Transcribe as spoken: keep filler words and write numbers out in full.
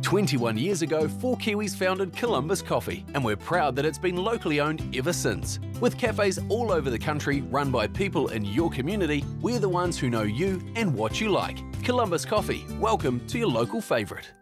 twenty-one years ago, four Kiwis founded Columbus Coffee, and we're proud that it's been locally owned ever since. With cafes all over the country run by people in your community, we're the ones who know you and what you like. Columbus Coffee, welcome to your local favourite.